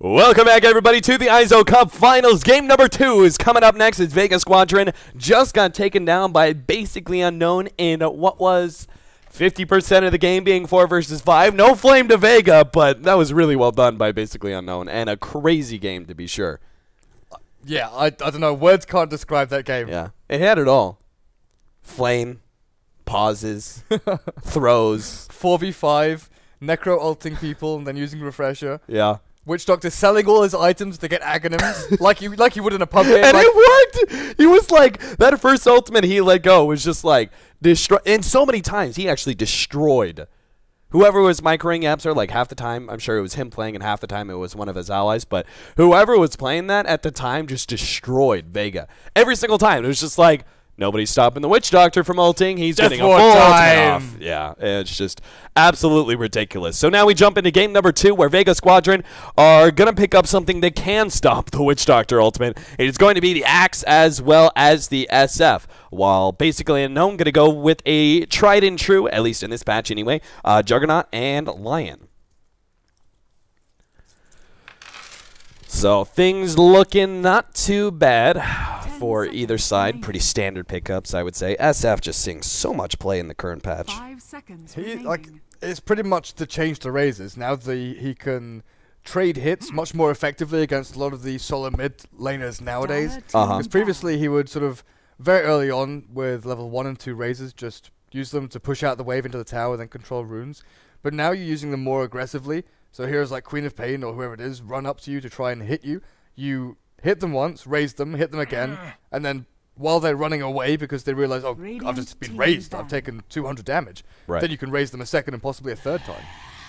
Welcome back, everybody, to the ISO Cup Finals. Game number 2 is coming up next. It's Vega Squadron. Just got taken down by Basically Unknown in what was 50% of the game being 4 versus 5. No flame to Vega, but that was really well done by Basically Unknown, and a crazy game to be sure. Yeah, I don't know. Words can't describe that game. Yeah, it had it all. Flame, pauses, throws. 4v5, Necro ulting people and then using Refresher. Yeah. Witch Doctor selling all his items to get Aghanims, like you would in a pub game. And like, it worked! He was like, that first ultimate he let go was just like, destroy. And so many times he actually destroyed whoever was microing Yapster, like half the time. I'm sure it was him playing, and half the time it was one of his allies. But whoever was playing that at the time just destroyed Vega. Every single time. It was just like, nobody's stopping the Witch Doctor from ulting. He's just getting a full ultimate off. Yeah, it's just absolutely ridiculous. So now we jump into game number 2, where Vega Squadron are going to pick up something that can stop the Witch Doctor ultimate. It is going to be the Axe as well as the SF. While Basically Unknown going to go with a tried and true, at least in this patch anyway, Juggernaut and Lion. So things looking not too bad for either side. Pretty standard pickups, I would say. SF just seeing so much play in the current patch. 5 seconds it's pretty much the change to Razors. Now he can trade hits much more effectively against a lot of the solo mid laners nowadays. Because previously he would sort of, very early on with level 1 and 2 Razors, just use them to push out the wave into the tower, then control runes. But now you're using them more aggressively. So heroes like Queen of Pain or whoever it is run up to you to try and hit you. You hit them once, raise them, hit them again, and then while they're running away because they realize, oh, I've just been raised, I've taken 200 damage, then you can raise them a second and possibly a third time.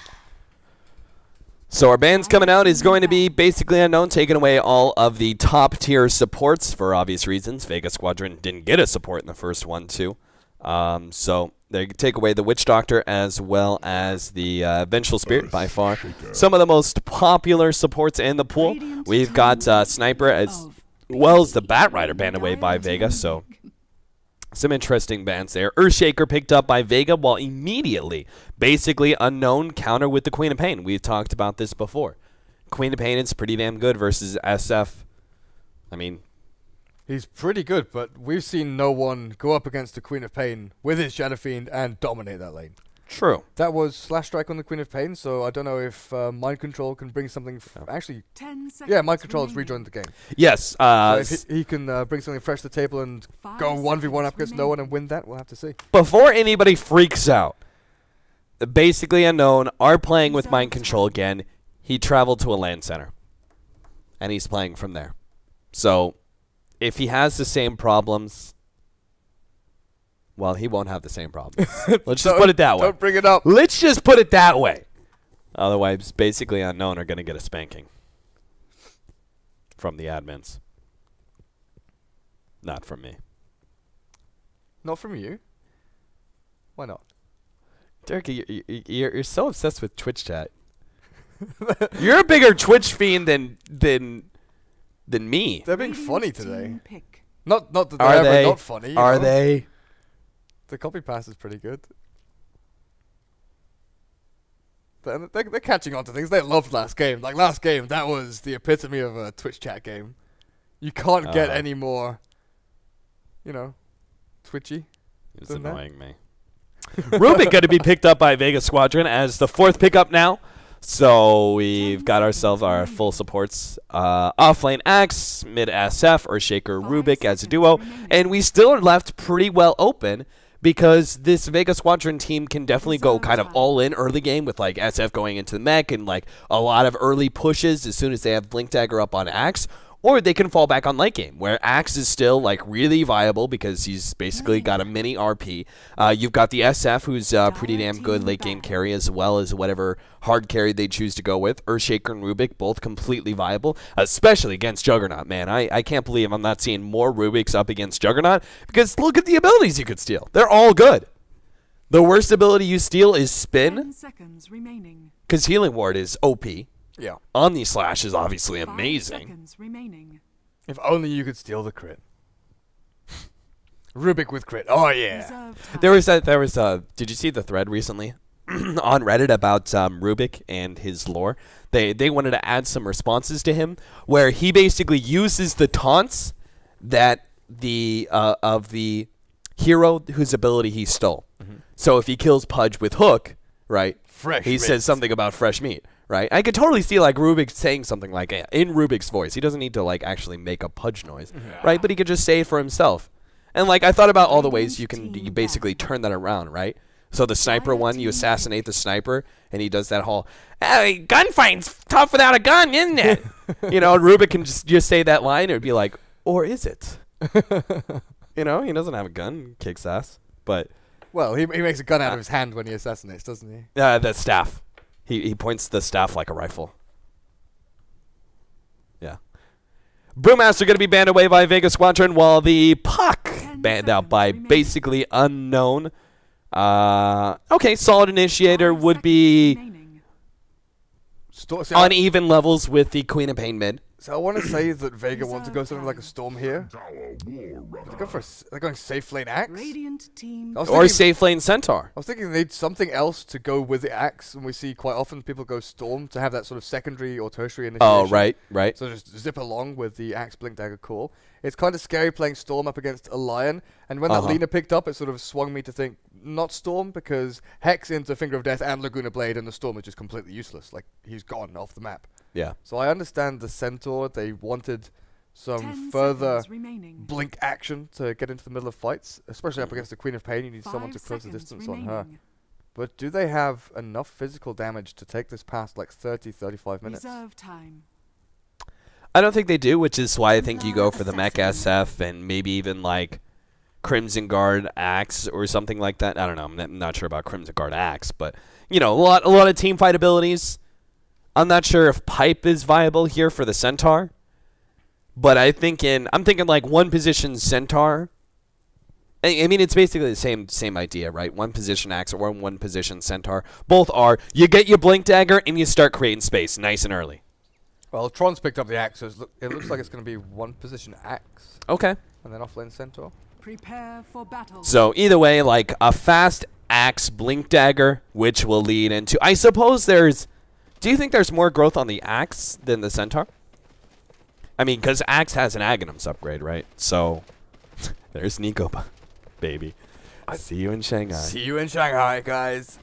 So our ban's coming out is going to be Basically Unknown, taking away all of the top tier supports for obvious reasons. Vega Squadron didn't get a support in the first one too. So they take away the Witch Doctor as well as the Vengeful Spirit, by far some of the most popular supports in the pool. We've got Sniper as well as the Bat Rider banned away by Vega, so some interesting bans there. Earthshaker picked up by Vega, while immediately Basically Unknown counter with the Queen of Pain. We've talked about this before. Queen of Pain is pretty damn good versus SF. I mean, he's pretty good, but we've seen no one go up against the Queen of Pain with his Shadow Fiend and dominate that lane. True. That was Slash Strike on the Queen of Pain, so I don't know if Mind Control can bring something. Actually, 10 seconds yeah, Mind Control has rejoined the game. Yes. So if he can bring something fresh to the table and go 1v1 up against no one and win that, we'll have to see. Before anybody freaks out, Basically Unknown are playing with Mind Control again. He traveled to a LAN center, and he's playing from there. So if he has the same problems, well, he won't have the same problems. Let's just put it that way. Don't bring it up. Let's just put it that way. Otherwise, Basically Unknown are going to get a spanking from the admins. Not from me. Not from you? Why not? Derek, you're so obsessed with Twitch chat. You're a bigger Twitch fiend than me. They're being funny today. Not that they're Are ever they? not funny. Are they? The copy pass is pretty good. They're catching on to things. They loved last game. Like, last game, that was the epitome of a Twitch chat game. You can't get any more, you know, twitchy. It's annoying me. Rubik going to be picked up by Vega Squadron as the 4th pickup now. So we've got ourselves our full supports. Offlane Axe, mid SF, Earthshaker, Rubik as a duo. And we still are left pretty well open, because this Vega Squadron team can definitely go kind of all in early game with like SF going into the mech and like a lot of early pushes as soon as they have Blink Dagger up on Axe. Or they can fall back on late game, where Axe is still like really viable because he's basically got a mini RP. You've got the SF, who's pretty damn good late game carry, as well as whatever hard carry they choose to go with. Earthshaker and Rubik, both completely viable, especially against Juggernaut, man. I can't believe I'm not seeing more Rubiks up against Juggernaut, because look at the abilities you could steal. They're all good. The worst ability you steal is Spin, because Healing Ward is OP. Yeah. Omni Slash is obviously amazing. If only you could steal the crit. Rubik with crit. Oh yeah. There was did you see the thread recently on Reddit about Rubik and his lore. They wanted to add some responses to him where he basically uses the taunts that of the hero whose ability he stole. So if he kills Pudge with Hook, right, he says something about fresh meat, right? I could totally see like Rubik saying something like in Rubik's voice. He doesn't need to like actually make a Pudge noise, right? But he could just say it for himself. And like I thought about all the ways you basically turn that around, right? So the sniper one, you assassinate the sniper, and he does that whole, hey, gunfighting's tough without a gun, isn't it? You know, Rubik can just say that line, it would be like, or is it? You know, he doesn't have a gun, kicks ass, but... Well, he makes a gun out of his hand when he assassinates, doesn't he? The staff. He points the staff like a rifle. Yeah. Brewmaster going to be banned away by Vega Squadron, while the Puck banned out by basically unknown. Okay, Solid Initiator would be on even levels with the Queen of Pain mid. So I want to say that Vega wants to go something like a Storm here. They're going safe lane Axe? Or safe lane Centaur. I was thinking they need something else to go with the Axe, and we see quite often people go Storm to have that sort of secondary or tertiary initiation. Oh, right. So just zip along with the Axe Blink Dagger call. It's kind of scary playing Storm up against a Lion, and when that Lina picked up, it sort of swung me to think not Storm, because Hex into Finger of Death and Laguna Blade, and the Storm is just completely useless. Like, he's gone off the map. Yeah. So I understand the Centaur. They wanted some further blink action to get into the middle of fights, especially up against the Queen of Pain. You need someone to close the distance on her. But do they have enough physical damage to take this past like 30, 35 minutes? I don't think they do, which is why I think you go for the Mech SF and maybe even like Crimson Guard Axe or something like that. I don't know. I'm not sure about Crimson Guard Axe, but you know, a lot of team fight abilities. I'm not sure if Pipe is viable here for the Centaur, but I'm thinking like one position Centaur. I mean, it's basically the same idea, right? One position Axe or one position Centaur. Both are, you get your Blink Dagger and you start creating space nice and early. Well, Tron's picked up the Axe, so it looks like it's going to be one position Axe. Okay. And then offlane Centaur. Prepare for battle. So either way, like a fast Axe Blink Dagger, which will lead into, I suppose there's... Do you think there's more growth on the Axe than the Centaur? I mean, because Axe has an Aghanims upgrade, right? So, there's Nico, baby. I see you in Shanghai. See you in Shanghai, guys.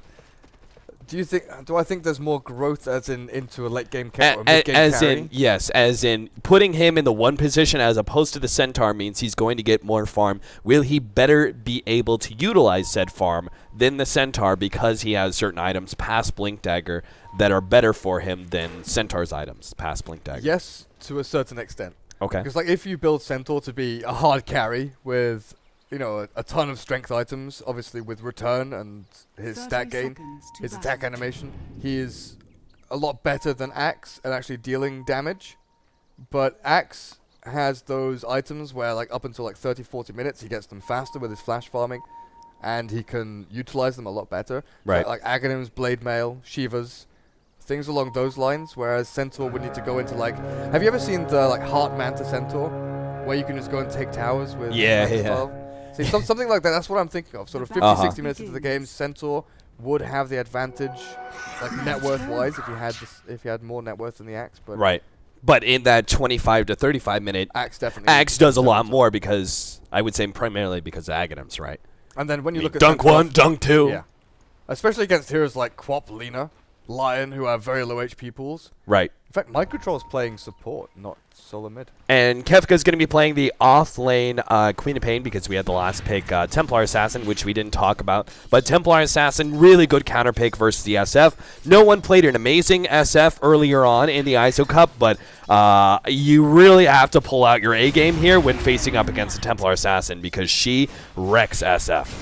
Do I think there's more growth as in into a late game carry or mid game carry? Yes, as in putting him in the one position as opposed to the Centaur means he's going to get more farm. Will he better be able to utilize said farm than the Centaur because he has certain items past Blink Dagger that are better for him than Centaur's items past Blink Dagger? Yes, to a certain extent. Okay. Because like if you build Centaur to be a hard carry with, you know, a ton of strength items, obviously with return and his stat gain, his attack animation, he is a lot better than Axe at actually dealing damage. But Axe has those items where like up until like 30-40 minutes he gets them faster with his flash farming, and he can utilize them a lot better. Right. Like Aghanims, Blade Mail, Shivas, things along those lines, whereas Centaur would need to go into like... Have you ever seen the like Heart Manta Centaur, where you can just go and take towers with... Yeah. See, something like that, that's what I'm thinking of. Sort of 50-60 minutes into the game, Centaur would have the advantage, like net worth-wise, if you had more net worth than the Axe. But right. But in that 25 to 35 minute, Axe definitely... Axe does a lot more because, I would say primarily because of Aghanims, right? And then when you look at... Dunk Centaur, 1, Dunk 2. Yeah. Especially against heroes like Quap, Lina, Lion, who have very low HP pools. Right. In fact, Microtroll's playing support, not solo mid. And Kefka's going to be playing the off-lane Queen of Pain because we had the last pick, Templar Assassin, which we didn't talk about. But Templar Assassin, really good counter pick versus the SF. No one played an amazing SF earlier on in the ISO Cup, but you really have to pull out your A game here when facing up against the Templar Assassin because she wrecks SF.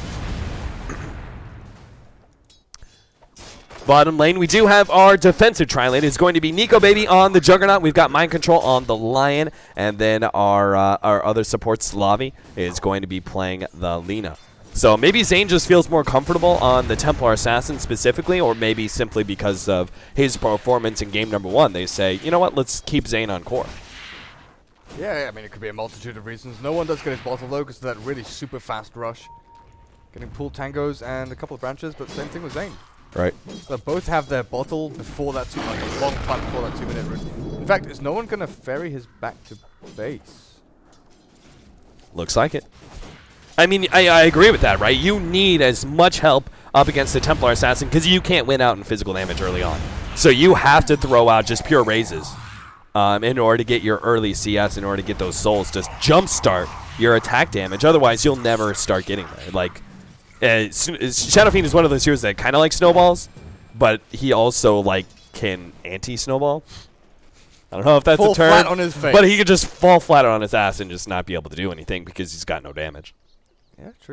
Bottom lane, we do have our defensive tri-lane. It's going to be Nico Baby on the Juggernaut. We've got Mind Control on the Lion. And then our other support, Slavi, is going to be playing the Lina. So maybe Zane just feels more comfortable on the Templar Assassin specifically, or maybe simply because of his performance in game number 1. They say, you know what, let's keep Zane on core. Yeah, I mean, it could be a multitude of reasons. No one does get his bottle, though, because of that really super fast rush. Getting pool tangos and a couple of branches, but same thing with Zane. Right. So both have their bottle before that a long time before that 2-minute rune. In fact, is no one gonna ferry his back to base? Looks like it. I mean, I agree with that, right? You need as much help up against the Templar Assassin because you can't win out in physical damage early on. So you have to throw out just pure raises in order to get your early CS, in order to get those souls, just jumpstart your attack damage. Otherwise, you'll never start getting there. Like, Shadow Fiend is one of those heroes that kind of like snowballs, but he also like can anti-snowball. I don't know if that's fall a term, flat on his face. but he could just fall flat on his ass and just not be able to do anything because he's got no damage. Yeah, true.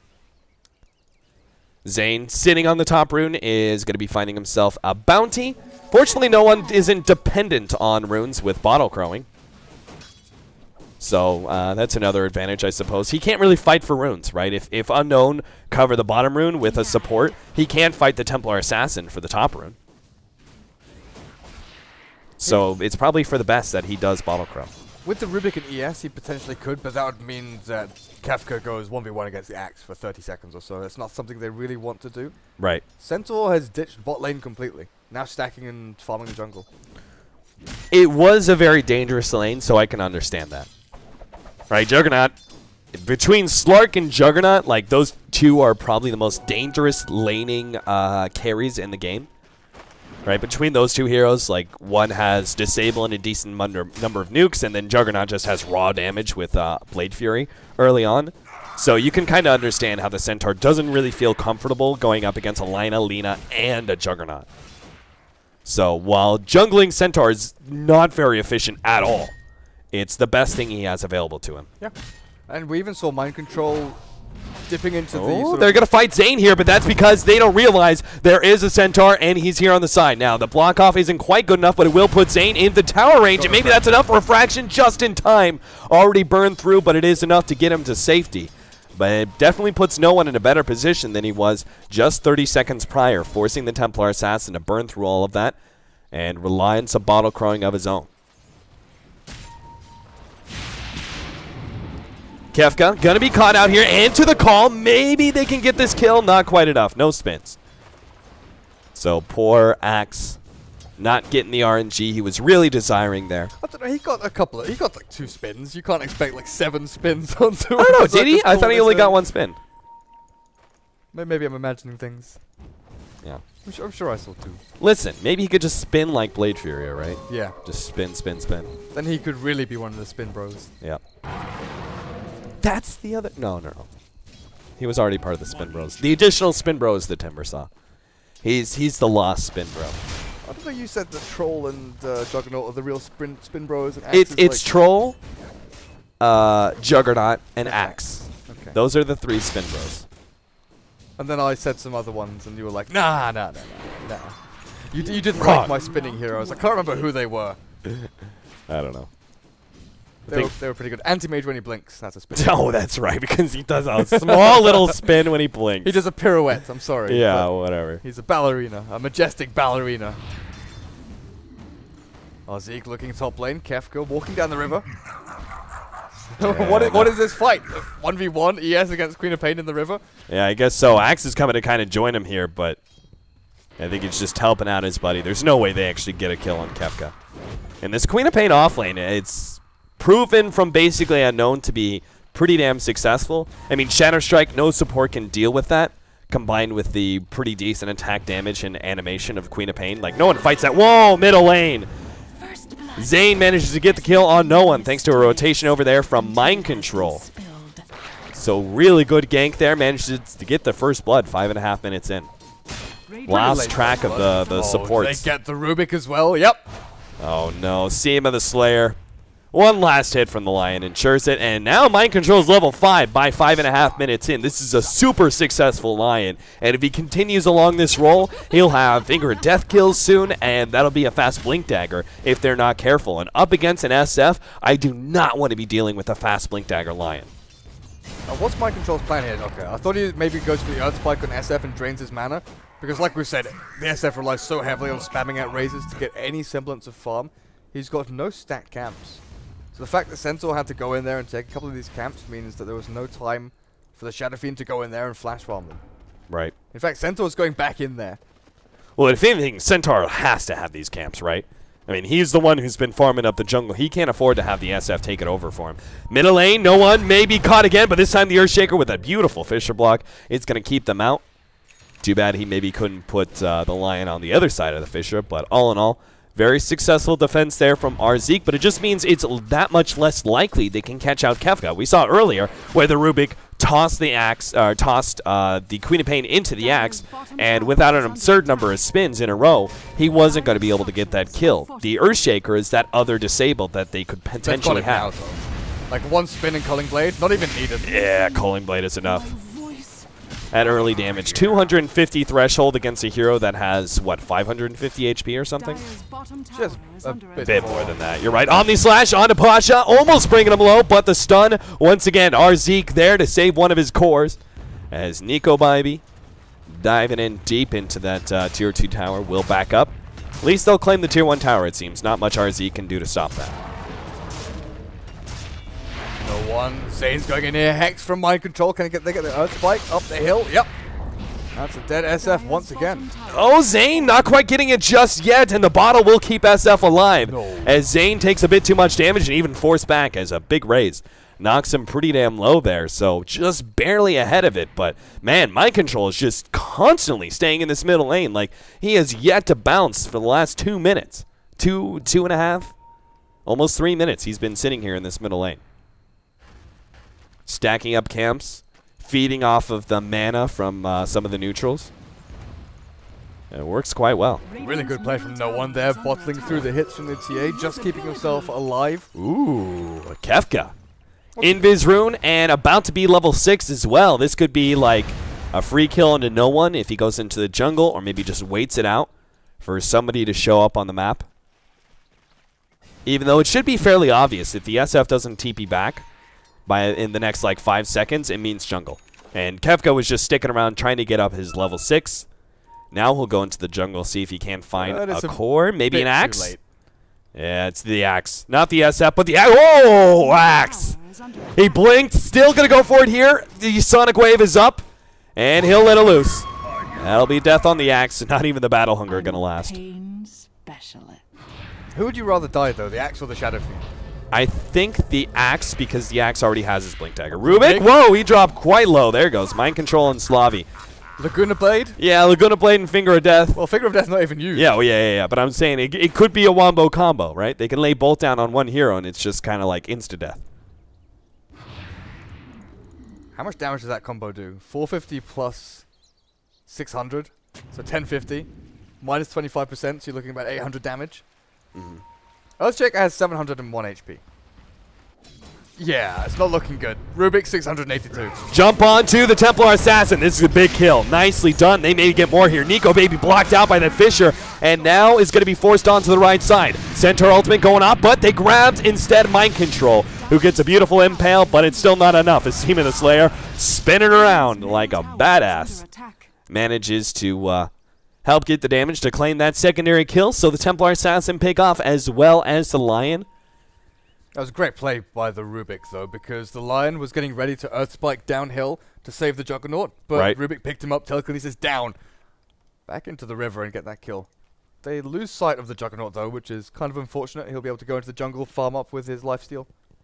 Zane, sitting on the top rune, is going to be finding himself a bounty. Fortunately, no one isn't dependent on runes with bottle crowing. So that's another advantage, I suppose. He can't really fight for runes, right? If Unknown cover the bottom rune with a support, he can't fight the Templar Assassin for the top rune. So it's probably for the best that he does bottle crow. With the Rubik and ES, he potentially could, but that would mean that Kefka goes 1v1 against the Axe for 30 seconds or so. That's not something they really want to do. Right. Centaur has ditched bot lane completely. Now stacking and farming the jungle. It was a very dangerous lane, so I can understand that. Right, Juggernaut. Between Slark and Juggernaut, like, those two are probably the most dangerous laning carries in the game. Right, between those two heroes, like, one has Disable and a decent number of nukes, and then Juggernaut just has raw damage with Blade Fury early on. So you can kind of understand how the Centaur doesn't really feel comfortable going up against a Lina, Lina, and a Juggernaut. So while jungling Centaur is not very efficient at all, it's the best thing he has available to him. Yeah. And we even saw Mind Control dipping into they're going to fight Zane here, but that's because they don't realize there is a Centaur and he's here on the side. Now, the block off isn't quite good enough, but it will put Zane in the tower range, and maybe that's enough refraction just in time. Already burned through, but it is enough to get him to safety. But it definitely puts no one in a better position than he was just 30 seconds prior, forcing the Templar Assassin to burn through all of that and rely on some bottle crowing of his own. Kefka gonna be caught out here, and to the call. Maybe they can get this kill. Not quite enough. No spins. So poor Axe not getting the RNG he was really desiring there. I don't know, he got a couple of, he got like 2 spins. You can't expect like 7 spins onto him. I don't know, did he? I thought he only got 1 spin. Maybe I'm imagining things. Yeah. I'm sure I saw 2. Listen, maybe he could just spin like Blade Fury, right? Yeah. Just spin, spin, spin. Then he could really be one of the spin bros. Yeah. That's the other... No. He was already part of the Spin Bros. The additional Spin Bro is the Timber Saw. He's the lost Spin Bro. I don't know, you said the Troll and Juggernaut are the real spin bros. And it's like Troll, Juggernaut, and Axe. Okay. Those are the 3 Spin Bros. And then I said some other ones, and you were like, nah. You didn't like my spinning heroes. I can't remember who they were. I don't know. They were pretty good. Anti-Mage when he blinks, that's a spin. Oh, that's right, because he does a small little spin when he blinks. He does a pirouette, I'm sorry. Yeah, whatever. He's a ballerina, a majestic ballerina. Oh, Zeke looking top lane, Kefka walking down the river. What is this fight? 1v1 ES against Queen of Pain in the river? Yeah, I guess so. Axe is coming to kind of join him here, but I think it's just helping out his buddy. There's no way they actually get a kill on Kefka. And this Queen of Pain offlane, it's proven from basically Unknown to be pretty damn successful. I mean, Shatter Strike, no support can deal with that, combined with the pretty decent attack damage and animation of Queen of Pain. Like, no one fights that. Whoa, middle lane. Zane manages to get the kill on no one, thanks to a rotation over there from Mind Control. So really good gank there. Manages to get the first blood 5.5 minutes in. Lost track of the supports. They get the Rubik as well, yep. Oh no, Seam of the Slayer. One last hit from the Lion ensures it, and now Mind Control is level 5 by 5.5 minutes in. This is a super successful Lion, and if he continues along this roll, he'll have Finger of Death kills soon, and that'll be a fast Blink Dagger if they're not careful. And up against an SF, I do not want to be dealing with a fast Blink Dagger Lion. What's Mind Control's plan here? Okay, I thought he maybe goes for the Earth Spike on SF and drains his mana, because like we said, the SF relies so heavily on spamming out raises to get any semblance of farm. He's got no stacked camps. So the fact that Centaur had to go in there and take a couple of these camps means that there was no time for the Shadow Fiend to go in there and flash farm them. Right. In fact, Centaur's going back in there Well, if anything, Centaur has to have these camps, right? I mean, he's the one who's been farming up the jungle. He can't afford to have the SF take it over for him. Middle lane, no one, maybe caught again, but this time the Earthshaker with that beautiful Fissure block. It's going to keep them out. Too bad he maybe couldn't put the Lion on the other side of the Fissure, but all in all, very successful defense there from Arzeek, but it just means it's that much less likely they can catch out Kefka. We saw earlier where the Rubik tossed the axe, tossed the Queen of Pain into the axe, and without an absurd number of spins in a row, he wasn't going to be able to get that kill. The Earthshaker is that other disabled that they could potentially have. Like one spin and Culling Blade, not even needed. Yeah, Culling Blade is enough. At early damage, 250 threshold against a hero that has, what, 550 HP or something? Just a bit more than that. You're right. Omni Slash onto Pasha, almost bringing him low, but the stun, once again, Arzeek there to save one of his cores. As Nikobaby diving in deep into that tier 2 tower will back up. At least they'll claim the tier 1 tower, it seems. Not much Arzeek can do to stop that. No one. Zane's going in here. Hex from Mind Control. Can they get the Earth Spike up the hill? Yep. That's a dead SF once again. Oh, Zane not quite getting it just yet, and the bottle will keep SF alive. No. As Zane takes a bit too much damage and even forced back as a big raise. Knocks him pretty damn low there, so just barely ahead of it. But, man, Mind Control is just constantly staying in this middle lane. Like, he has yet to bounce for the last 2 minutes. Two and a half, almost 3 minutes he's been sitting here in this middle lane. Stacking up camps, feeding off of the mana from some of the neutrals. It works quite well. Really good play from No One there, bottling through the hits from the TA, just keeping himself alive. Ooh, Kefka. Invis rune and about to be level 6 as well. This could be like a free kill into No One if he goes into the jungle, or maybe just waits it out for somebody to show up on the map. Even though it should be fairly obvious, if the SF doesn't TP back in the next like 5 seconds, it means jungle. And Kefka was just sticking around trying to get up his level 6. Now he'll go into the jungle, see if he can find a core, maybe an axe. Yeah, it's the axe. Not the SF, but the axe. Oh, axe! He blinked, still going to go for it here. The Sonic Wave is up, and he'll let it loose. That'll be death on the axe, and not even the Battle Hunger going to last. Who would you rather die, though, the axe or the Shadow Fiend? I think the axe, because the axe already has his blink dagger. Rubik, whoa, he dropped quite low. There goes Mind Control and Slavi. Laguna Blade? Yeah, Laguna Blade and Finger of Death. Well, Finger of Death's not even used. Yeah, well, yeah. But I'm saying it could be a wombo combo, right? They can lay both down on one hero, and it's just kind of like insta-death. How much damage does that combo do? 450 plus 600, so 1050. Minus 25%, so you're looking at about 800 damage. Mm-hmm. Earthshaker has 701 HP. Yeah, it's not looking good. Rubik 682. Jump onto the Templar Assassin. This is a big kill. Nicely done. They may get more here. Nikobaby blocked out by that Fissure, and now is going to be forced onto the right side. Centaur ultimate going up, but they grabbed instead Mind Control, who gets a beautiful impale, but it's still not enough. As Demon the Slayer spinning around like a badass manages to help get the damage to claim that secondary kill, so the Templar Assassin pick off as well as the Lion. That was a great play by the Rubik, though, because the Lion was getting ready to Earth Spike downhill to save the Juggernaut, but Rubik picked him up, telekinesis down, back into the river and get that kill. They lose sight of the Juggernaut, though, which is kind of unfortunate. He'll be able to go into the jungle, farm up with his lifesteal.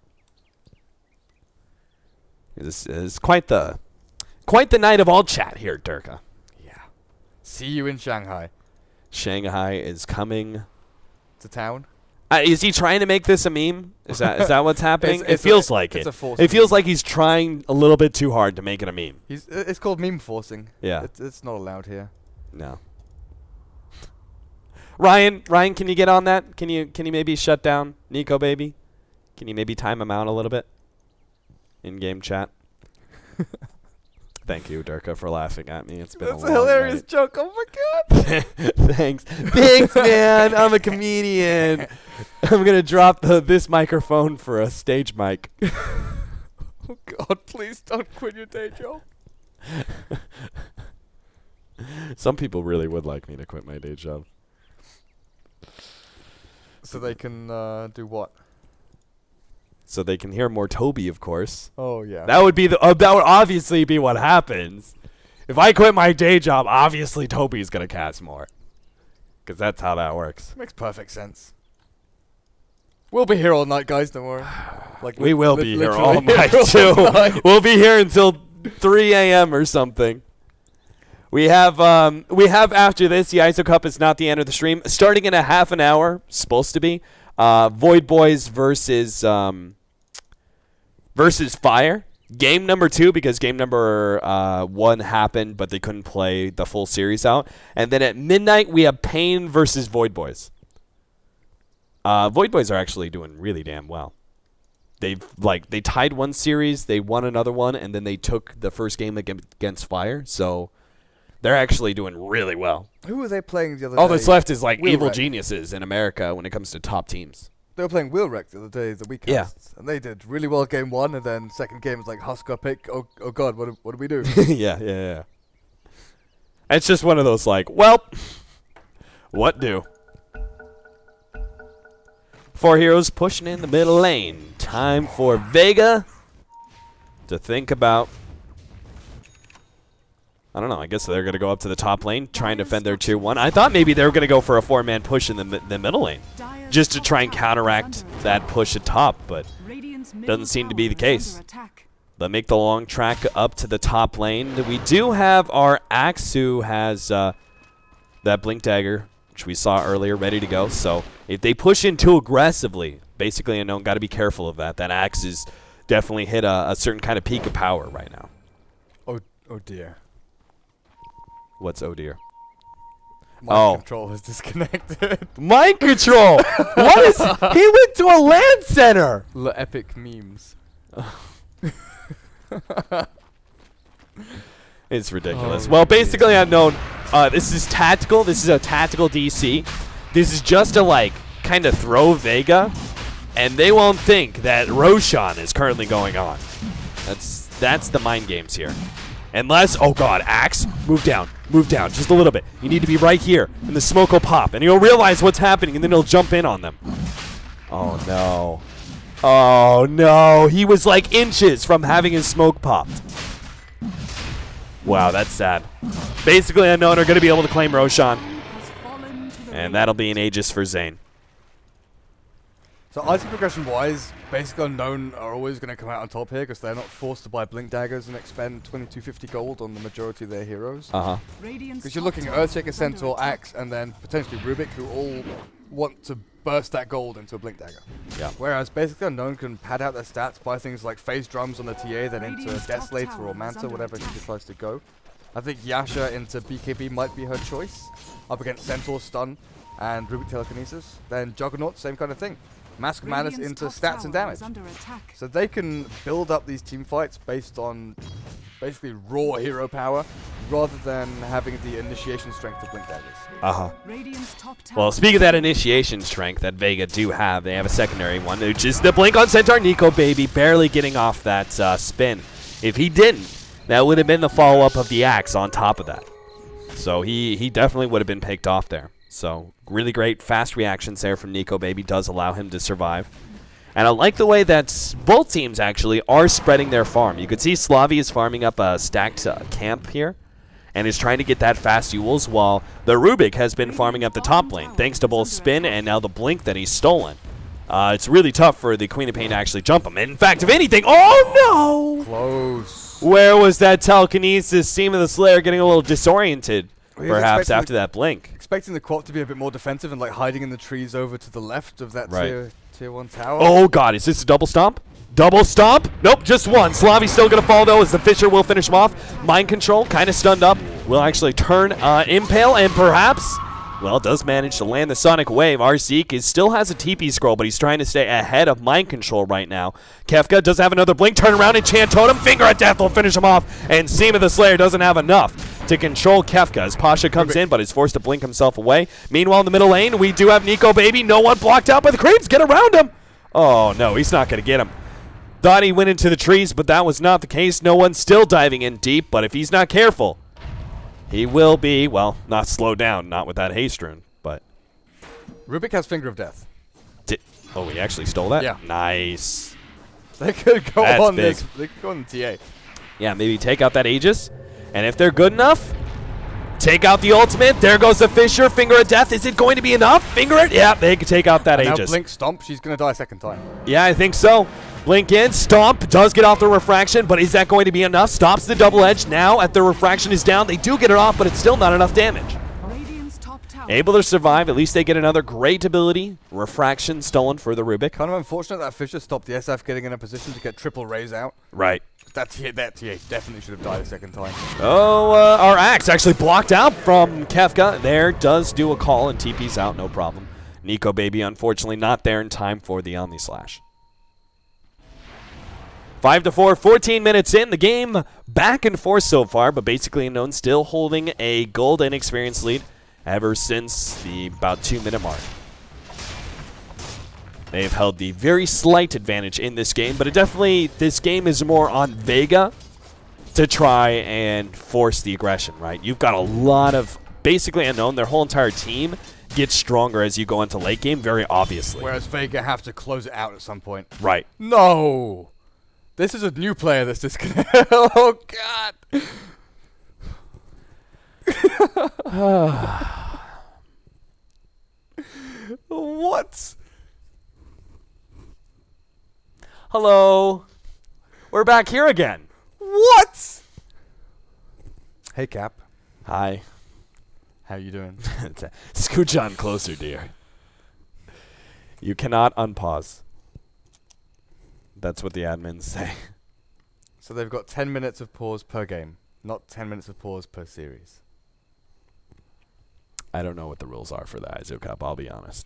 This is quite the night of all chat here, Durka. Yeah. See you in Shanghai. Shanghai is coming to town. Is he trying to make this a meme? Is that what's happening? It feels like it. It feels like he's trying a little bit too hard to make it a meme. It's called meme forcing. Yeah. It's not allowed here. No. Ryan, can you get on that? Can you maybe shut down Nikobaby? Can you maybe time him out a little bit? In-game chat. Thank you, Durka, for laughing at me. It's been a hilarious night. Joke. Oh my god. Thanks, man. I'm a comedian. I'm gonna drop this microphone for a stage mic. Oh god, please don't quit your day job. Some people really would like me to quit my day job. So they can do what? So they can hear more Toby, of course. Oh yeah. That would be that would obviously be what happens. If I quit my day job, obviously Toby's gonna cast more. Because that's how that works. Makes perfect sense. We'll be here all night, guys. Don't worry. Like We will be here all literally night, all too. night. We'll be here until 3 a.m. or something. We have after this, the ISO Cup is not the end of the stream. Starting in a half an hour, supposed to be, Void Boys versus Fire. Game number 2, because game number 1 happened, but they couldn't play the full series out. And then at midnight, we have Pain versus Void Boys. Void Boys are actually doing really damn well. They tied one series, they won another one, and then they took the first game against Fire. So they're actually doing really well. Who were they playing the other day? All that's left is like Wheel evil Wreck. geniuses in America when it comes to top teams. They were playing Wheelwreck the other day, the weekend. Yeah. And they did really well game 1, and then second game was like Husker pick. Oh God, what do we do? yeah. It's just one of those like, well, what do? 4 heroes pushing in the middle lane. Time for Vega to think about. I don't know. I guess they're going to go up to the top lane, try and defend their tier 1. I thought maybe they were going to go for a 4-man push in the middle lane, just to try and counteract that push at top, but doesn't seem to be the case. They'll make the long track up to the top lane. We do have our Axe, who has that Blink Dagger, which we saw earlier, ready to go. So if they push in too aggressively, basically Unknown got to be careful of that. That Axe is definitely hit a certain kind of peak of power right now. Oh dear. What's oh dear? My control is disconnected. Mind control! What is... He went to a land center! The epic memes. It's ridiculous. Well, basically Unknown, this is tactical. This is a tactical DC. This is just to, like, kind of throw Vega, and they won't think that Roshan is currently going on. That's the mind games here. Unless, oh god, Axe, move down, just a little bit. You need to be right here, and the smoke will pop, and you'll realize what's happening, and then he'll jump in on them. Oh no. Oh no, he was like inches from having his smoke popped. Wow, that's sad. Basically, Unknown are going to be able to claim Roshan, and that'll be an Aegis for Zane. So item progression-wise, basically Unknown are always going to come out on top here because they're not forced to buy Blink Daggers and expend 2250 gold on the majority of their heroes. Because you're looking at Earthshaker, Centaur, Axe, and then potentially Rubik, who all want to burst that gold into a Blink Dagger. Yeah. Whereas basically Unknown can pad out their stats, buy things like Phase Drums on the TA, then into Desolator or Manta, whatever she decides to go. I think Yasha into BKB might be her choice, up against Centaur Stun and Rubik Telekinesis. Then Juggernaut, same kind of thing. Mask Madness into stats and damage. So they can build up these team fights based on basically raw hero power rather than having the initiation strength of Blink Daggers. Well, speaking of that initiation strength that Vega do have, they have a secondary one, which is the Blink on Centaur. Nico Baby barely getting off that spin. If he didn't, that would have been the follow-up of the Axe on top of that. So he definitely would have been picked off there. So really great fast reactions there from Nico Baby, does allow him to survive. And I like the way that both teams actually are spreading their farm. You could see Slavi is farming up a stacked camp here and is trying to get that fast Euls, while the Rubik has been farming up the top lane thanks to both Spin and now the Blink that he's stolen. It's really tough for the Queen of Pain to actually jump him. And in fact, if anything, oh no! Close. Where was that telekinesis? Seam of the Slayer getting a little disoriented, perhaps, after that Blink. Expecting the Quap to be a bit more defensive and like hiding in the trees over to the left of that tier 1 tower. Oh god, is this a double stomp? Double stomp? Nope, just one. Slavi's still going to fall though as the Fisher will finish him off. Mind Control, kind of stunned up. Will actually turn Impale and perhaps, well, does manage to land the Sonic Wave. Arseek still has a TP scroll, but he's trying to stay ahead of Mind Control right now. Kefka does have another Blink, turn around and Chant Totem. Finger of Death will finish him off, and Seam of the Slayer doesn't have enough to control Kefka as Pasha comes in, but is forced to blink himself away. Meanwhile, in the middle lane, we do have Nico Baby. No one blocked out by the creeps. Get around him. Oh, no, he's not going to get him. Thought he went into the trees, but that was not the case. No one's still diving in deep, but if he's not careful, he will be, well, not slowed down, not with that haste rune, but... Rubik has Finger of Death. Oh, he actually stole that? Yeah. Nice. They could go That's on big. this. They could go on the TA. Yeah, maybe take out that Aegis, and if they're good enough, Take out the ultimate. There goes the Fissure. Finger of Death. Is it going to be enough? Finger it. Yeah, they can take out that And now Aegis. Blink Stomp. She's going to die a second time. Yeah, I think so. Blink in. Stomp does get off the refraction, but is that going to be enough? Stops the double edge. Now, at the refraction is down, they do get it off, but it's still not enough damage. Radiant's top tower. Able to survive. At least they get another great ability. Refraction stolen for the Rubik. Kind of unfortunate that Fissure stopped the SF getting in a position to get triple raise out. Right. That TA definitely should have died a second time. Oh, our axe actually blocked out from Kefka. There does do a call and TP's out, no problem. Nico Baby, unfortunately, not there in time for the Omni Slash. 5-4, 14 minutes in. The game back and forth so far, but basically Unknown still holding a gold and experience lead ever since the about 2-minute mark. They've held the very slight advantage in this game, but this game is more on Vega to try and force the aggression, right? You've got a lot of, basically Unknown, their whole entire team gets stronger as you go into late game, very obviously. Whereas Vega have to close it out at some point. Right. No! This is a new player that's disconnected. Oh, God! What? Hello. We're back here again. What? Hey, Cap. Hi. How you doing? Scooch on closer, dear. You cannot unpause. That's what the admins say. So they've got 10 minutes of pause per game, not 10 minutes of pause per series. I don't know what the rules are for the ISO Cup, I'll be honest.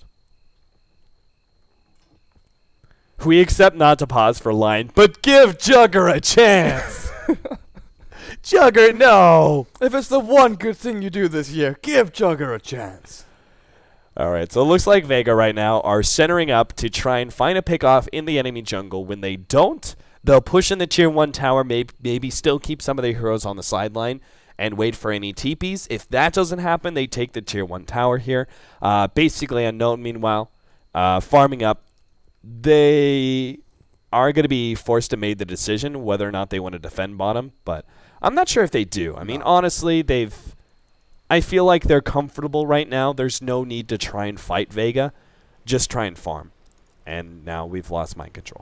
We accept not to pause for line, but give Jugger a chance. Jugger, no. If it's the one good thing you do this year, give Jugger a chance. All right, so it looks like Vega right now are centering up to try and find a pick-off in the enemy jungle. When they don't, they'll push in the tier 1 tower, maybe still keep some of their heroes on the sideline and wait for any TPs. If that doesn't happen, they take the tier 1 tower here. Basically Unknown, meanwhile, farming up. They are going to be forced to make the decision whether or not they want to defend bottom, but I'm not sure if they do. I mean, honestly, I feel like they're comfortable right now. There's no need to try and fight Vega. Just try and farm. And now we've lost mind control.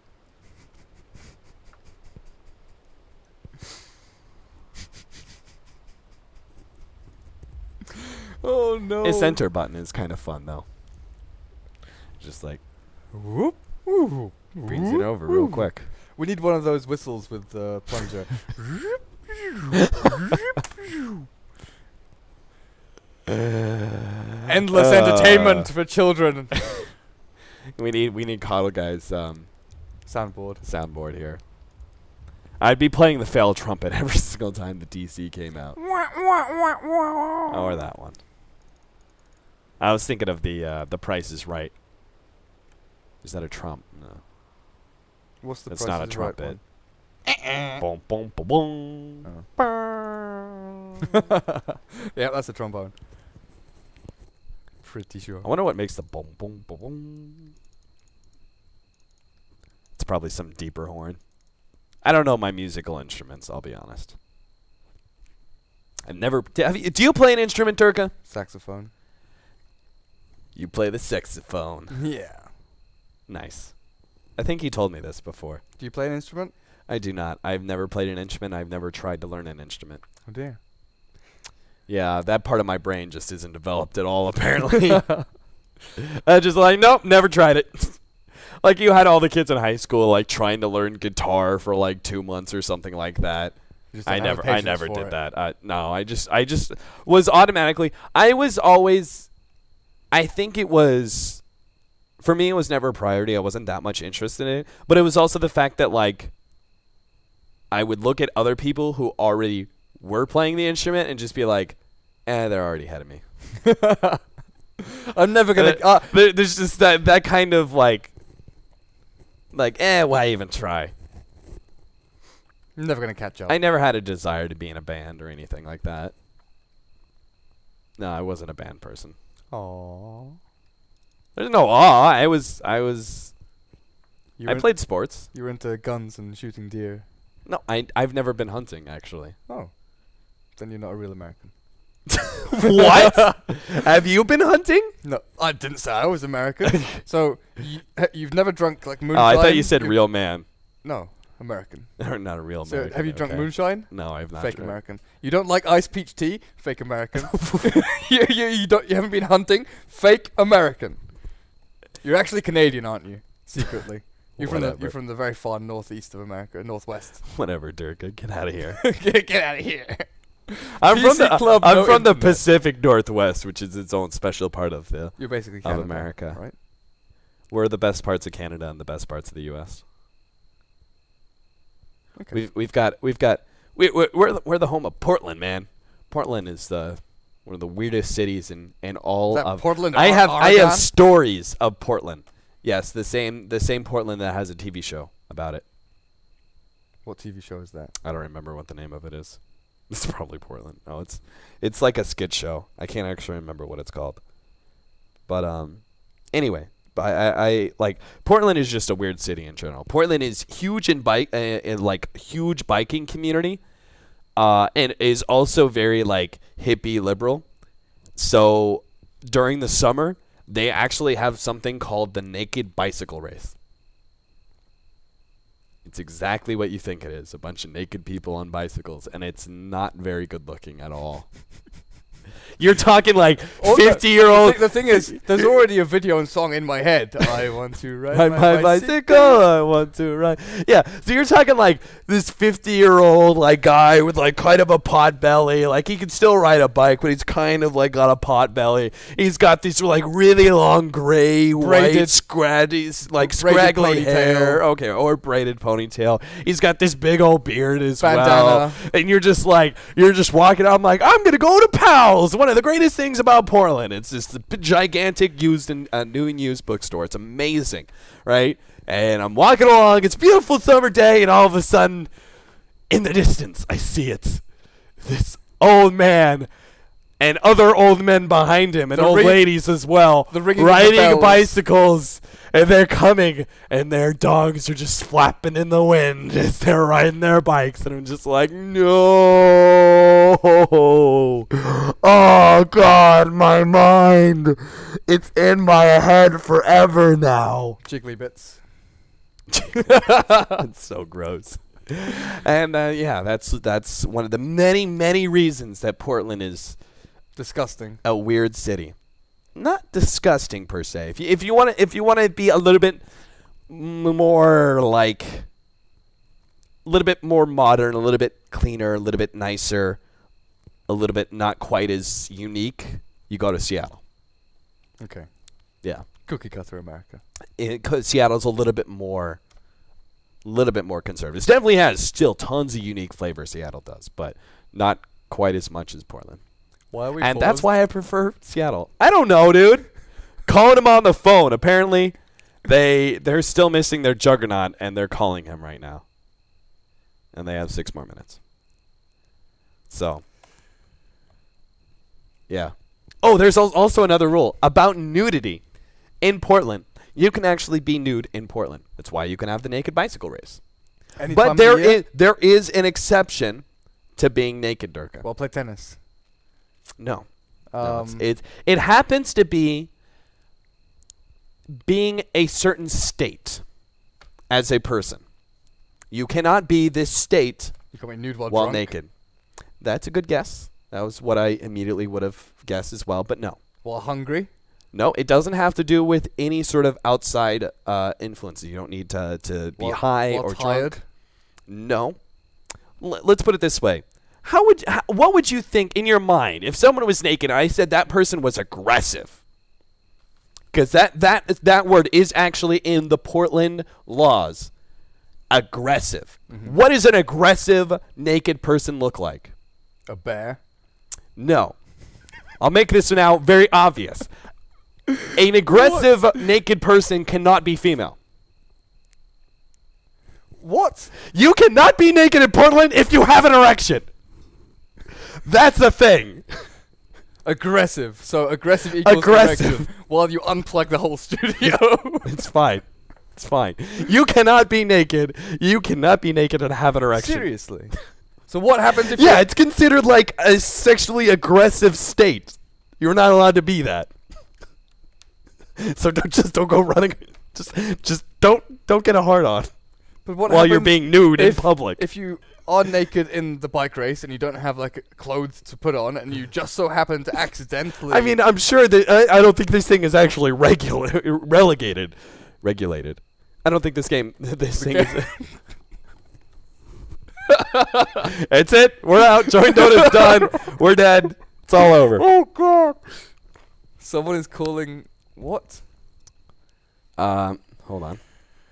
Oh, no. His enter button is kind of fun, though. Just like, Whoop, whoop, brings it over real quick. We need one of those whistles with the plunger. Endless entertainment for children. We need Coddle Guy's Soundboard here. I'd be playing the fail trumpet every single time the DC came out. Or that one. I was thinking of the Price is Right. Is that a trump? No. What's the It's Price not a is Right trumpet. one? Boom, boom, boom, boom. Yeah, that's a trombone. Pretty sure. I wonder what makes the boom, boom, boom, boom. It's probably some deeper horn. I don't know my musical instruments, I'll be honest. I never... Do you play an instrument, Turka? Saxophone. You play the saxophone. Yeah. Nice. I think you told me this before. Do you play an instrument? I do not. I've never played an instrument. I've never tried to learn an instrument. Oh, dear. Yeah, that part of my brain just isn't developed at all, apparently. I just like, nope, never tried it. Like you had all the kids in high school like trying to learn guitar for like 2 months or something like that. I never did that. No, I just was automatically. I think it was, for me, it was never a priority. I wasn't that much interested in it. But it was also the fact that like I would look at other people who already were playing the instrument and just be like, they're already ahead of me. I'm never gonna. There's just that kind of like, why even try? I'm never gonna catch up. I never had a desire to be in a band or anything like that. No, I wasn't a band person. Aww. There's no awe. I played sports. You were into guns and shooting deer. No, I've never been hunting actually. Oh, then you're not a real American. What? Have you been hunting? No, I didn't say I was American. So you've never drunk like moonshine? Oh, I thought you said real man. No, American. Or not a real So American. have you drunk okay. moonshine? No, I have not. Fake drunk. American. You don't like iced peach tea? Fake American. You haven't been hunting? Fake American. You're actually Canadian, aren't you? Secretly. You're from the very far northeast of America, northwest. Whatever, Dirk. Get out of here. Get out of here. I'm PC Club, no from the internet. Pacific Northwest, which is its own special part of the You're basically of Canada, America. right? We're the best parts of Canada and the best parts of the U.S. Okay. We're the home of Portland, man. Portland is one of the weirdest cities in all Is that of Portland? I have Oregon? stories of Portland. Yes, the same Portland that has a TV show about it. What TV show is that? I don't remember what the name of it is. It's probably Portland. No, it's like a skit show. I can't actually remember what it's called. But anyway, I like Portland is just a weird city in general. Portland is huge in huge biking community, and is also very like hippie liberal. So during the summer, they actually have something called the Naked Bicycle Race. It's exactly what you think it is. A bunch of naked people on bicycles, and it's not very good looking at all. You're talking like 50-year-old. The thing is, there's already a video and song in my head. I want to ride my bicycle. I want to ride. Yeah, so you're talking like this 50-year-old like guy with like kind of a pot belly. Like he can still ride a bike, but he's kind of like got a pot belly. He's got these like really long gray, white, scraggly hair. Okay, or braided ponytail. He's got this big old beard as well. And you're just walking out. I'm like, I'm gonna go to Powell's. One of the greatest things about Portland. It's this gigantic used and new and used bookstore. It's amazing, right? And I'm walking along. It's a beautiful summer day, and all of a sudden, in the distance, I see it. This old man and other old men behind him, and old ladies as well, riding bicycles. And they're coming, and their dogs are just flapping in the wind as they're riding their bikes. And I'm just like, no. Oh, God, my mind. It's in my head forever now. Jiggly bits. It's so gross. And, yeah, that's one of the many, many reasons that Portland is disgusting. A weird city. Not disgusting per se. If you want to be a little bit more like a little bit more modern, a little bit cleaner, a little bit nicer, a little bit not quite as unique, you go to Seattle. Okay. Yeah. Cookie cutter America. Seattle's a little bit more conservative. It definitely has still tons of unique flavor. Seattle does, but not quite as much as Portland. Why are we and that's why I prefer Seattle. I don't know, dude. Calling him on the phone. Apparently, they're still missing their juggernaut, and they're calling him right now. And they have 6 more minutes. So, yeah. Oh, there's also another rule about nudity in Portland. You can actually be nude in Portland. That's why you can have the naked bicycle race. But there is an exception to being naked, Durka. Well, play tennis. No. It happens to be being a certain state as a person. You cannot be this state while drunk? Naked. That's a good guess. That was what I immediately would have guessed as well, but no. While hungry? No, it doesn't have to do with any sort of outside influences. You don't need to be high or tired? drunk. No. Let's put it this way. What would you think in your mind if someone was naked and I said that person was aggressive? Because that word is actually in the Portland laws. Aggressive. Mm-hmm. What does an aggressive naked person look like? A bear? No. I'll make this now very obvious. An aggressive naked person cannot be female. What? You cannot be naked in Portland if you have an erection. That's the thing. Aggressive. So aggressive equals erection while you unplug the whole studio. It's fine. It's fine. You cannot be naked. You cannot be naked and have an erection. Seriously. So what happens if Yeah, it's considered like a sexually aggressive state. You're not allowed to be that. So don't go running. Just don't get a hard on but what while you're happens being nude in if, public. If you are naked in the bike race and you don't have like clothes to put on and you just so happen to accidentally I mean, I'm sure that I don't think this thing is actually regulated. I don't think this thing is. That's it. We're out. Joint Dona's done. We're dead. It's all over. Oh god. Someone is calling what? Hold on.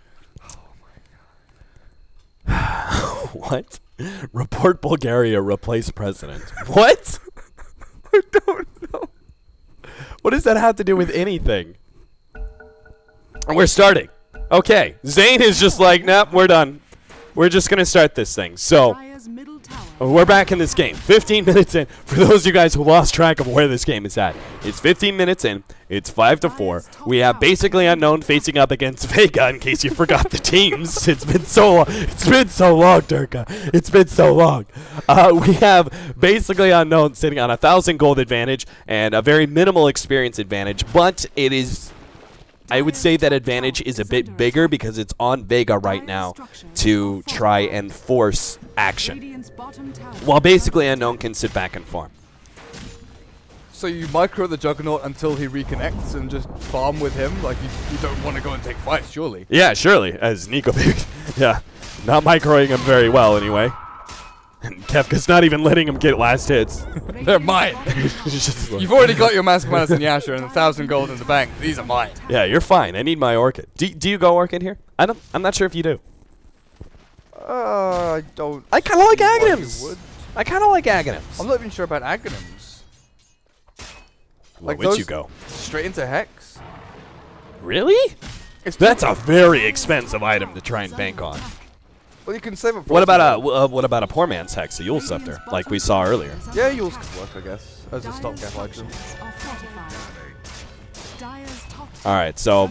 Oh my god. What? Report Bulgaria replace president. What? I don't know. What does that have to do with anything? We're starting. Okay. Zane is just like, nope, we're done. We're just going to start this thing. So, Dire's middle tower. we're back in this game. 15 minutes in. For those of you guys who lost track of where this game is at, it's 15 minutes in. It's 5-4. We have basically unknown facing up against Vega. In case you forgot the teams, it's been so long. It's been so long, Durka. It's been so long. We have basically unknown sitting on 1,000 gold advantage and a very minimal experience advantage, but it is. I would say that advantage is a bit bigger because it's on Vega right now to try and force action, Radiant's bottom tower. while basically Unknown can sit back and farm. So you micro the Juggernaut until he reconnects and just farm with him? Like you don't want to go and take fights, surely? Yeah, surely, as Nico yeah, not microing him very well anyway. And Kefka's not even letting him get last hits. They're mine. He's just like, You've already got your Mask Madison Yasha and 1,000 gold in the bank. These are mine. yeah, you're fine. I need my Orchid. Do you go Orchid here? I'm not sure if you do. I don't. I kind of like see why you Aghanims. would. I kind of like Aghanims. I'm not even sure about Aghanims. Like those you go? straight into Hex. Really? It's That's a very expensive item to try and bank on. Well, you can save it. For What about a poor man's Hex, a Yule Scepter, like we saw earlier? Yeah, Yules could work, I guess, as a stopgap item. All right, so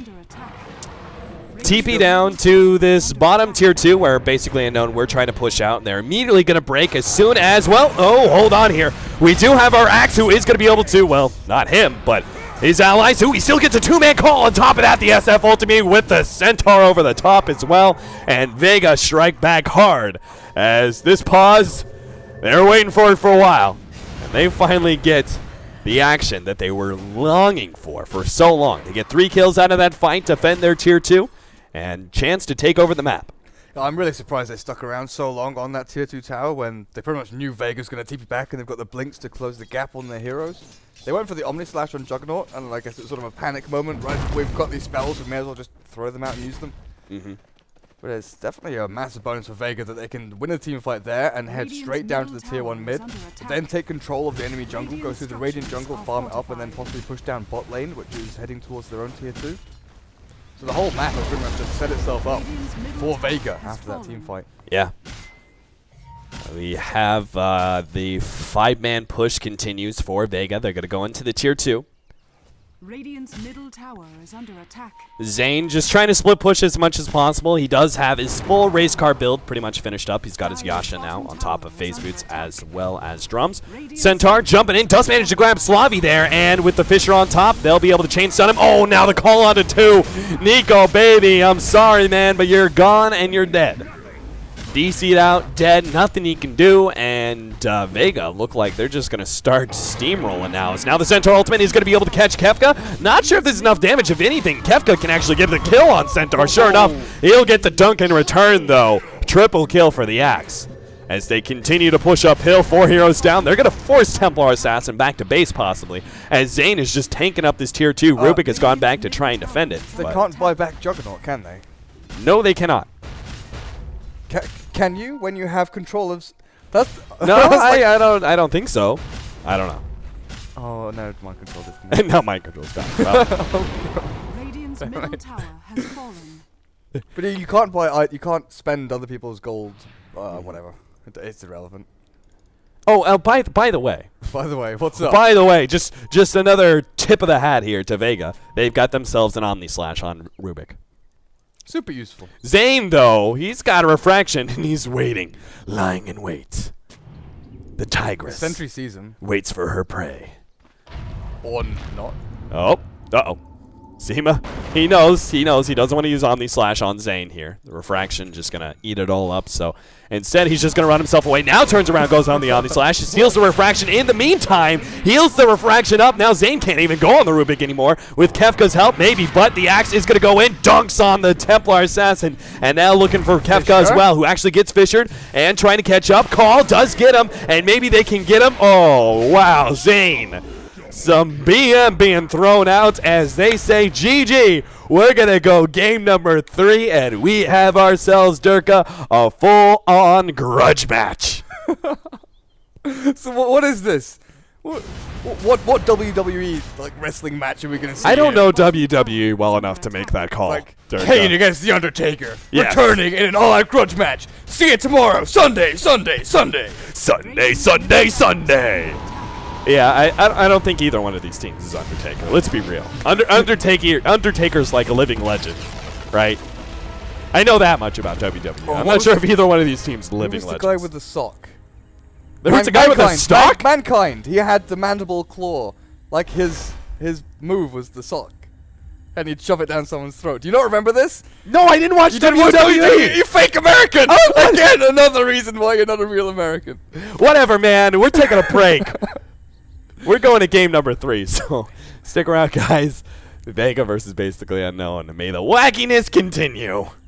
TP down to this bottom tier 2 where basically Unknown we're trying to push out, and they're immediately going to break as soon as, well, oh, hold on here. We do have our Axe who is going to be able to, well, not him, but his allies who he still gets a 2-man call. On top of that, the SF ultimate with the Centaur over the top as well, and Vega strike back hard as this pause, they were waiting for it for a while, and they finally get the action that they were longing for so long. They get 3 kills out of that fight, defend their tier 2, and chance to take over the map. I'm really surprised they stuck around so long on that tier 2 tower when they pretty much knew Vega's going to TP back and they've got the blinks to close the gap on their heroes. They went for the Omni Slash on Juggernaut, and I guess it was sort of a panic moment, right? We've got these spells, we may as well just throw them out and use them. But it's definitely a massive bonus for Vega that they can win a team fight there and head straight down to the tier 1 mid, then take control of the enemy jungle, go through the Radiant jungle, farm it up, and then possibly push down bot lane, which is heading towards their own tier 2. So the whole map has pretty much just set itself up for Vega after that team fight. Yeah. We have the 5-man push continues for Vega. They're going to go into the tier 2. Radiant's middle tower is under attack. Zane just trying to split push as much as possible. He does have his full race car build pretty much finished up. He's got his Yasha now on top of phase boots as well as drums. Centaur jumping in, does manage to grab Slavi there, and with the Fisher on top, they'll be able to chain stun him. Oh, now the call on to 2. Nico, baby, I'm sorry, man, but you're gone and you're dead. DC'd out, dead, nothing he can do, and Vega look like they're just going to start steamrolling now. As now the Centaur ultimate is going to be able to catch Kefka. Not sure if there's enough damage. If anything, Kefka can actually get the kill on Centaur. Sure enough, he'll get the dunk in return, though. Triple kill for the Axe. As they continue to push uphill, 4 heroes down, they're going to force Templar Assassin back to base, possibly. As Zane is just tanking up this tier 2. Rubik has gone back to try and defend it. They can't buy back Juggernaut, can they? No, they cannot. Can you when you have control of? That's No, I don't think so. I don't know. Oh no, mind control disconnect. No, mind control's gone. Well, Radiant's middle tower has fallen. But you can't buy. You can't spend other people's gold. Whatever. It's irrelevant. oh, by the way, By the way, what's up? by the way, just another tip of the hat here to Vega. They've got themselves an Omni Slash on Rubik. Super useful. Zane, though, he's got a refraction and he's waiting, lying in wait. The tigress Sentry sees him. waits for her prey. Or not. Oh, uh-oh. Zima, he knows he doesn't want to use Omni Slash on Zane here. The refraction just gonna eat it all up, so instead he's just gonna run himself away. Now turns around, goes on the Omni Slash, steals the refraction. In the meantime, heals the refraction up. Now Zane can't even go on the Rubik anymore. With Kefka's help, maybe, but the axe is gonna go in, dunks on the Templar Assassin, and now looking for Kefka as well, who actually gets fissured and trying to catch up. Call does get him, and maybe they can get him. Oh wow, Zane. Some BM being thrown out as they say, GG, we're going to go game number 3, and we have ourselves, Durka, a full-on grudge match. So what is this? What WWE like wrestling match are we going to see? I don't know WWE well enough to make that call. Like Durka. Kane against The Undertaker, Yes. returning in an all-out grudge match. See it tomorrow, Sunday. Sunday. Yeah, I don't think either one of these teams is Undertaker. Let's be real. Undertaker's like a living legend, right? I know that much about WWE. I'm not sure if either one of these teams is a living Who's the legend. guy with the sock? There was a guy with a stock? Mankind. He had the mandible claw. Like his move was the sock. And he'd shove it down someone's throat. Do you not remember this? No, I didn't watch WWE. You fake American! Oh, again, another reason why you're not a real American. Whatever, man. We're taking a break. We're going to game number 3, so stick around, guys. Vega versus Basically Unknown. May the wackiness continue.